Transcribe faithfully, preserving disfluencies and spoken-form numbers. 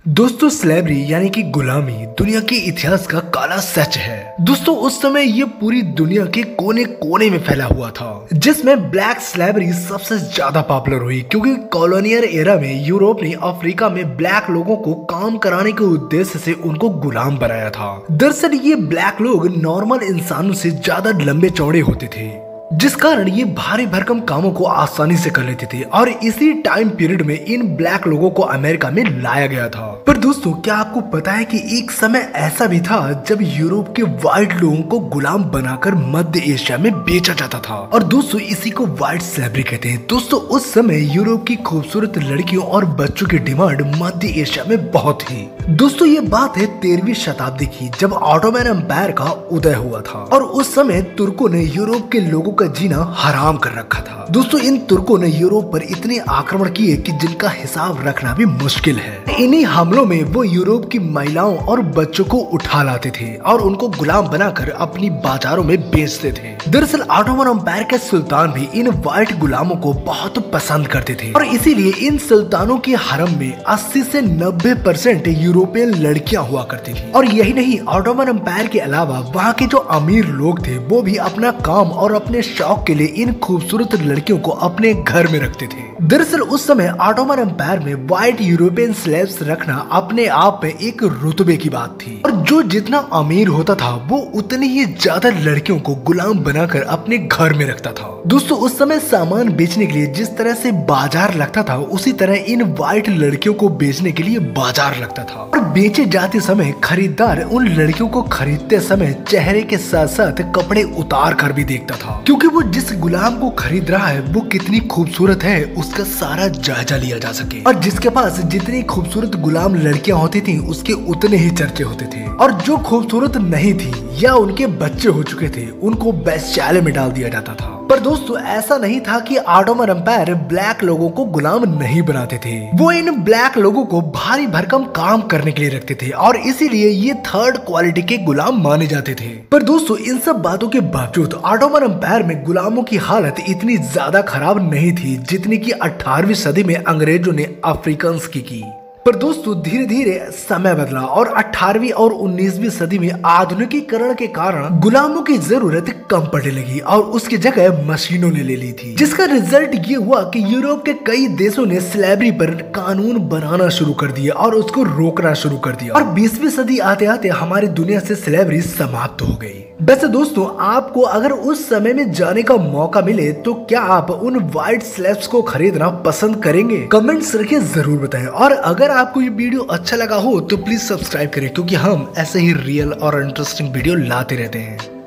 दोस्तों स्लेवरी यानी कि गुलामी दुनिया के इतिहास का काला सच है। दोस्तों उस समय ये पूरी दुनिया के कोने कोने में फैला हुआ था, जिसमें ब्लैक स्लेवरी सबसे ज्यादा पॉपुलर हुई क्योंकि कॉलोनियल एरा में यूरोप ने अफ्रीका में ब्लैक लोगों को काम कराने के उद्देश्य से उनको गुलाम बनाया था। दरअसल ये ब्लैक लोग नॉर्मल इंसानों से ज्यादा लंबे चौड़े होते थे, जिस कारण ये भारी भरकम कामों को आसानी से कर लेते थे और इसी टाइम पीरियड में इन ब्लैक लोगों को अमेरिका में लाया गया था। पर दोस्तों क्या आपको पता है कि एक समय ऐसा भी था जब यूरोप के व्हाइट लोगों को गुलाम बनाकर मध्य एशिया में बेचा जाता था, और दोस्तों इसी को व्हाइट स्लेवरी कहते हैं। दोस्तों उस समय यूरोप की खूबसूरत लड़कियों और बच्चों की डिमांड मध्य एशिया में बहुत थी। दोस्तों ये बात है तेरहवीं शताब्दी की, जब ऑटोमन एम्पायर का उदय हुआ था और उस समय तुर्कों ने यूरोप के लोगों का जीना हराम कर रखा था। दोस्तों इन तुर्कों ने यूरोप पर इतने आक्रमण किए कि जिनका हिसाब रखना भी मुश्किल है। इन्हीं हमलों में वो यूरोप की महिलाओं और बच्चों को उठा लाते थे और उनको गुलाम बनाकर अपनी बाजारों में बेचते थे। दरअसल ऑटोमन एम्पायर के सुल्तान भी इन व्हाइट गुलामों को बहुत पसंद करते थे और इसीलिए इन सुल्तानों के हरम में अस्सी से नब्बे परसेंट यूरोपियन लड़कियां हुआ करती थी। और यही नहीं, ऑटोमन एम्पायर के अलावा वहाँ के जो अमीर लोग थे वो भी अपना काम और अपने शौक के लिए इन खूबसूरत लड़कियों को अपने घर में रखते थे। दरअसल उस समय ऑटोमन एम्पायर में व्हाइट यूरोपियन स्लेव्स रखना अपने आप में एक रुतबे की बात थी, और जो जितना अमीर होता था वो उतनी ही ज्यादा लड़कियों को गुलाम बनाकर अपने घर में रखता था। दोस्तों उस समय सामान बेचने के लिए जिस तरह से बाजार लगता था, उसी तरह इन व्हाइट लड़कियों को बेचने के लिए बाजार लगता था। और बेचे जाते समय खरीदार उन लड़कियों को खरीदते समय चेहरे के साथ साथ कपड़े उतार कर भी देखता था, क्योंकि वो जिस गुलाम को खरीद रहा है वो कितनी खूबसूरत है उसका सारा जायजा लिया जा सके। और जिसके पास जितनी खूबसूरत गुलाम लड़कियां होती थी उसके उतने ही चर्चे होते थे, और जो खूबसूरत नहीं थी या उनके बच्चे हो चुके थे उनको बेश्याले में डाल दिया जाता था। पर दोस्तों ऐसा नहीं था कि ऑटोमन एम्पायर ब्लैक लोगों को गुलाम नहीं बनाते थे, वो इन ब्लैक लोगों को भारी भरकम काम करने के लिए रखते थे और इसीलिए ये थर्ड क्वालिटी के गुलाम माने जाते थे। पर दोस्तों इन सब बातों के बावजूद ऑटोमन एम्पायर में गुलामों की हालत इतनी ज्यादा खराब नहीं थी जितनी की अठारहवीं सदी में अंग्रेजों ने अफ्रीकन्स की की। पर दोस्तों धीरे धीरे समय बदला और अठारहवीं और उन्नीसवीं सदी में आधुनिकीकरण के कारण गुलामों की जरूरत कम पड़ने लगी और उसकी जगह मशीनों ने ले ली थी, जिसका रिजल्ट ये हुआ कि यूरोप के कई देशों ने स्लेवरी पर कानून बनाना शुरू कर दिया और उसको रोकना शुरू कर दिया, और बीसवीं सदी आते आते हमारी दुनिया से स्लेवरी समाप्त हो गई। वैसे दोस्तों आपको अगर उस समय में जाने का मौका मिले तो क्या आप उन व्हाइट स्लेव्स को खरीदना पसंद करेंगे? कमेंट्स करके जरूर बताएं, और अगर आपको ये वीडियो अच्छा लगा हो तो प्लीज सब्सक्राइब करें, क्योंकि हम ऐसे ही रियल और इंटरेस्टिंग वीडियो लाते रहते हैं।